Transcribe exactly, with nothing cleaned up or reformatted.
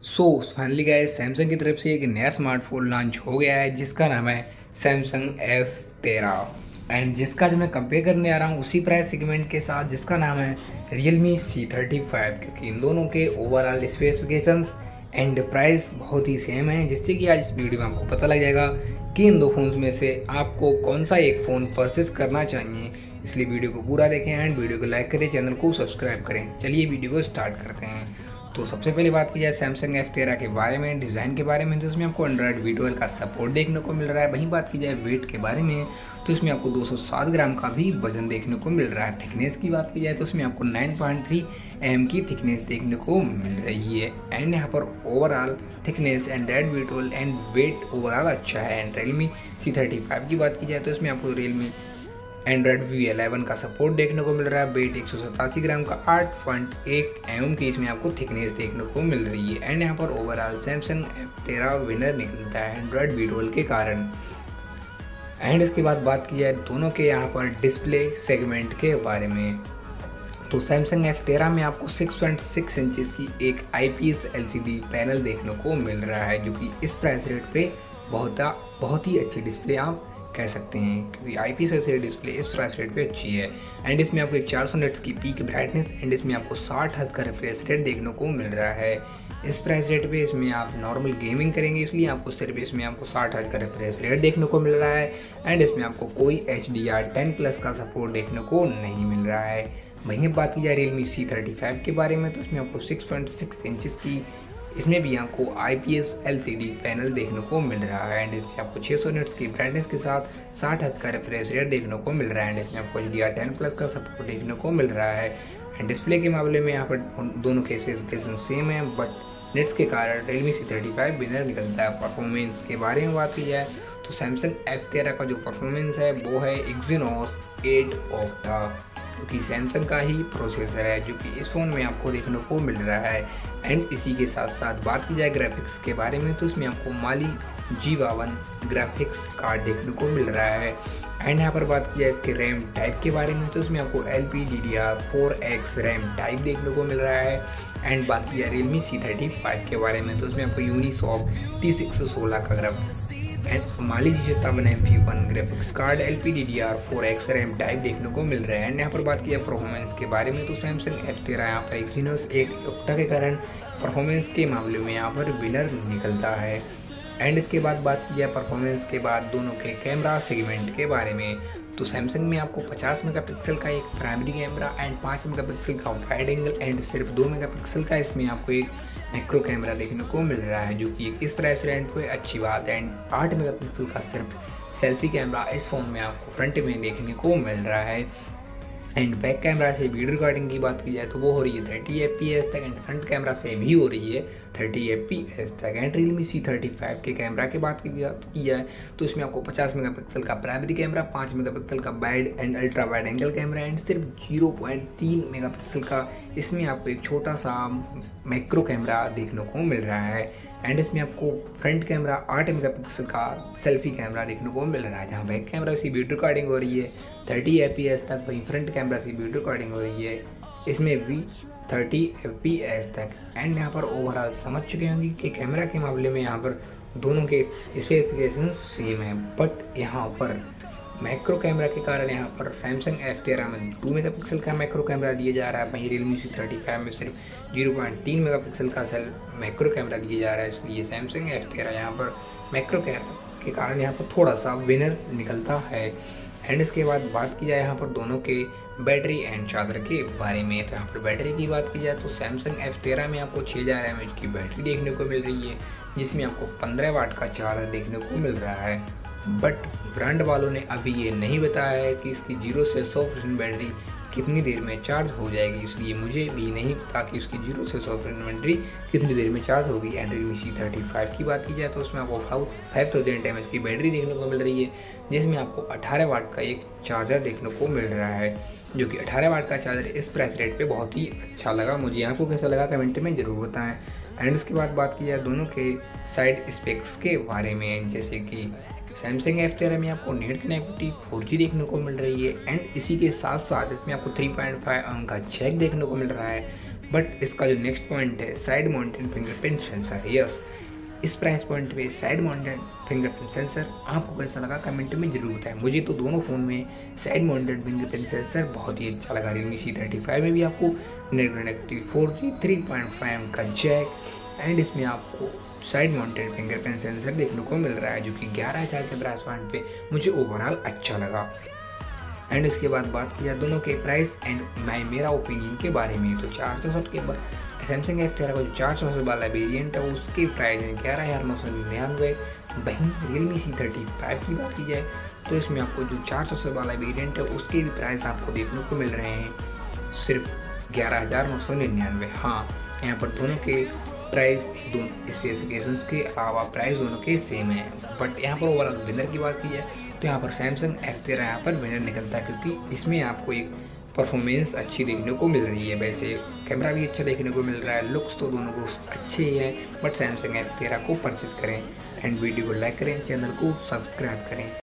So finally guys Samsung की तरफ से एक नया स्मार्टफोन लॉन्च हो गया है जिसका नाम है सैमसंग एफ तेरह एंड जिसका जो मैं कंपेयर करने आ रहा हूँ उसी प्राइस सेगमेंट के साथ जिसका नाम है रियलमी सी थर्टी फाइव, क्योंकि इन दोनों के ओवरऑल स्पेसिफिकेशंस एंड प्राइस बहुत ही सेम है, जिससे कि आज इस वीडियो में आपको पता लग जाएगा कि इन दो फ़ोन्स में से आपको कौन सा एक फ़ोन परचेस करना चाहिए। इसलिए वीडियो को पूरा देखें एंड वीडियो को लाइक करें, चैनल को सब्सक्राइब करें। चलिए वीडियो को स्टार्ट करते हैं। तो सबसे पहले बात की जाए सैमसंग एफ तेरह के बारे में, डिज़ाइन के बारे में, तो इसमें आपको एंड्रॉयड वी ट्वेल्व का सपोर्ट देखने को मिल रहा है। वहीं बात की जाए वेट के बारे में तो इसमें आपको दो सौ सात ग्राम का भी वजन देखने को मिल रहा है। थिकनेस की बात की जाए तो इसमें आपको नौ पॉइंट तीन एम एम की थिकनेस देखने को मिल रही है एंड यहाँ पर overall thickness Android V twelve and weight overall अच्छा है। And Realme C thirty five की बात की जाए तो इसमें आपको रियलमी एंड्रॉयड वी इलेवन का सपोर्ट देखने को मिल रहा है। वेट एक सौ सतासी ग्राम का आठ पॉइंट एक एम एम की इसमें आपको थिकनेस देखने को मिल रही है एंड यहाँ पर ओवरऑल सैमसंग एफ तेरह विनर निकलता है एंड्रॉयड वी ट्वेल्व के कारण। एंड इसके बाद बात की जाए दोनों के यहाँ पर डिस्प्ले सेगमेंट के बारे में, तो सैमसंग एफ तेरह में आपको छह पॉइंट छह इंचेस की एक I P S L C D panel देखने को मिल रहा है, जो कि इस प्राइस रेट पे बहुत बहुत ही अच्छी डिस्प्ले आप कह सकते हैं, क्योंकि I P S L C D display इस प्राइस रेट पे अच्छी है। एंड इसमें आपको एक चार सौ निट्स की पीक ब्राइटनेस एंड इसमें आपको साठ हर्ट्ज का रिफ्रेश रेट देखने को मिल रहा है। इस प्राइस रेट पे इसमें आप नॉर्मल गेमिंग करेंगे, इसलिए आपको सिर्फ इसमें आपको साठ हर्ट्ज का रिफ्रेश रेट देखने को मिल रहा है एंड इसमें आपको कोई H D R ten plus का सपोर्ट देखने को नहीं मिल रहा है। वहीं बात की जाए रियलमी सी थर्टी फाइव के बारे में तो इसमें आपको सिक्स पॉइंट सिक्स इंचेस की इसमें भी आपको I P S L C D panel देखने को मिल रहा है एंड इसमें आपको छह सौ निट्स की ब्राइटनेस के साथ साठ हर्ट्ज का रिफ्रेश रेट देखने को मिल रहा है एंड इसमें आपको H D R ten plus का सपोर्ट देखने को मिल रहा है। एंड डिस्प्ले के मामले में यहाँ पर दोनों के स्पेसिफिकेशन सेम है, बट नेट्स के कारण Realme C thirty five winner निकलता है। परफॉर्मेंस के बारे में बात की जाए तो सैमसंग एफ तेरह का जो परफॉर्मेंस है वो है एक्सिनोस एट ऑक्टा, जो कि सैमसंग का ही प्रोसेसर है, जो कि इस फ़ोन में आपको देखने को मिल रहा है। एंड इसी के साथ साथ बात की जाए ग्राफिक्स के बारे में तो इसमें आपको माली जी बावन ग्राफिक्स कार्ड देखने को मिल रहा है। एंड यहाँ पर बात की जाए इसके रैम टाइप के बारे में तो इसमें आपको L P D D R four X RAM type देखने को मिल रहा है। एंड बात की जाए रियलमी सी थर्टी फाइव के बारे में तो इसमें आपको यूनिसॉक टी सिक्स सोलह का ग्राफ एंड माली जी सत्तावन M P one graphics card L P D D R four X RAM type देखने को मिल रहा है। एंड यहाँ पर बात की जाए परफॉर्मेंस के बारे में तो सैमसंग एफ तेरह यहाँ पर एक्सिनोस एक ऑक्टा के कारण परफॉर्मेंस के मामले में यहाँ पर विनर निकलता है। एंड इसके बाद बात की जाए परफॉर्मेंस के बाद दोनों के कैमरा सेगमेंट के बारे में तो सैमसंग में आपको पचास मेगापिक्सल का एक प्राइमरी कैमरा एंड पाँच मेगापिक्सल का वाइड एंगल एंड सिर्फ दो मेगापिक्सल का इसमें आपको एक मैक्रो कैमरा देखने को मिल रहा है, जो कि इस प्राइस रेंज पे अच्छी बात है। एंड आठ मेगापिक्सल का सिर्फ सेल्फी कैमरा इस फ़ोन में आपको फ्रंट में देखने को मिल रहा है। एंड बैक कैमरा से वीडियो रिकॉर्डिंग की बात की जाए तो वो हो रही है थर्टी एफ पी एस तक एंड फ्रंट कैमरा से भी हो रही है थर्टी एफ पी एस तक। And Realme C thirty five के कैमरा की बात की जाए तो इसमें आपको पचास मेगापिक्सल का प्राइमरी कैमरा, पाँच मेगापिक्सल का wide and ultra wide angle camera and सिर्फ जीरो पॉइंट तीन मेगापिक्सल का इसमें आपको एक छोटा सा मैक्रो कैमरा देखने को मिल रहा है। एंड इसमें आपको फ्रंट कैमरा आठ मेगापिक्सल का सेल्फी कैमरा देखने को मिल रहा है, जहाँ बैक कैमरा से वीडियो रिकॉर्डिंग हो रही है थर्टी एफ पी एस तक, वहीं फ्रंट कैमरा से वीडियो रिकॉर्डिंग हो रही है इसमें भी थर्टी एफ पी एस तक। एंड यहाँ पर ओवरऑल समझ चुके होंगे कि कैमरा के मामले में यहाँ पर दोनों के स्पेसिफिकेशन सेम है, बट यहाँ पर मैक्रो कैमरा के कारण यहाँ पर सैमसंग एफ तेरह में टू मेगापिक्सल का मैक्रो कैमरा दिया जा रहा है, वहीं रियलमी सी थर्टी फाइव में सिर्फ जीरो पॉइंट तीन मेगापिक्सल का सेल मैक्रो कैमरा दिया जा रहा है। इसलिए सैमसंग एफ तेरह यहाँ पर मैक्रो कैमरा के कारण यहाँ पर थोड़ा सा विनर निकलता है। एंड इसके बाद बात की जाए यहाँ पर दोनों के बैटरी एंड चार्जर के बारे में तो यहाँ पर बैटरी की बात की जाए तो सैमसंग एफ तेरह में आपको छः हज़ार एम एच की बैटरी देखने को मिल रही है, जिसमें आपको पंद्रह वाट का चार्जर देखने को मिल रहा है। बट ब्रांड वालों ने अभी ये नहीं बताया है कि इसकी जीरो से सौ परसेंट बैटरी कितनी देर में चार्ज हो जाएगी, इसलिए मुझे भी नहीं पता कि उसकी जीरो से सौ परसेंट बैटरी कितनी देर में चार्ज होगी। And Realme C thirty five की बात की जाए तो उसमें आपको फाइव थाउजेंड एम एच की बैटरी देखने को मिल रही है, जिसमें आपको अठारह वाट का एक चार्जर देखने को मिल रहा है, जो कि अठारह वाट का चार्जर इस प्राइस रेट पे बहुत ही अच्छा लगा मुझे। आपको कैसा लगा कमेंट में ज़रूर बताएं। एंड इसके बाद बात की जाए दोनों के साइड स्पेक्स के बारे में, जैसे कि सैमसंग एफ तेरह में आपको नेट कनेक्टिविटी फोर जी देखने को मिल रही है एंड इसी के साथ साथ इसमें आपको थ्री पॉइंट फाइव एम का जैक देखने को मिल रहा है। बट इसका जो नेक्स्ट पॉइंट है side mounted fingerprint sensor, yes इस प्राइस पॉइंट पे साइड माउंटेड फिंगरप्रिंट सेंसर आपको कैसा लगा कमेंट में जरूर बताएं। मुझे तो दोनों फ़ोन में साइड माउंटेड फिंगरप्रिंट सेंसर बहुत ही अच्छा लगा। रियलमी सी थर्टी फाइव में भी आपको net connectivity four G three point five का जैक एंड इसमें आपको साइड माउंटेड फिंगरप्रिंट सेंसर देखने को मिल रहा है, जो कि ग्यारह हज़ार के प्राइस पॉइंट पे मुझे ओवरऑल अच्छा लगा। एंड इसके बाद बात किया दोनों के प्राइस एंड मैं मेरा ओपिनियन के बारे में, तो चार सौ सठ के बाद सैमसंग एफ तेरह का जो चार सौ वाला वेरिएंट है उसकी प्राइस है ग्यारह हज़ार नौ सौ निन्यानवे। वहीं रियलमी सी थर्टी फाइव की बात की जाए तो इसमें आपको जो चार सौ वाला वेरिएंट है उसके भी प्राइस आपको देखने को मिल रहे हैं सिर्फ ग्यारह हज़ार नौ सौ निन्यानवे। हाँ, यहाँ पर दोनों के प्राइस दोनों स्पेसिफिकेशंस के अलावा प्राइस दोनों के सेम है। बट यहाँ पर ओवरऑल विनर की बात की जाए तो यहाँ पर सैमसंग एफ तेरह यहाँ पर विनर निकलता है, क्योंकि इसमें आपको एक परफॉर्मेंस अच्छी देखने को मिल रही है। वैसे कैमरा भी अच्छा देखने को मिल रहा है, लुक्स तो दोनों को अच्छे ही है। बट सैमसंग एफ तेरह को परचेज करें एंड वीडियो को लाइक करें, चैनल को सब्सक्राइब करें।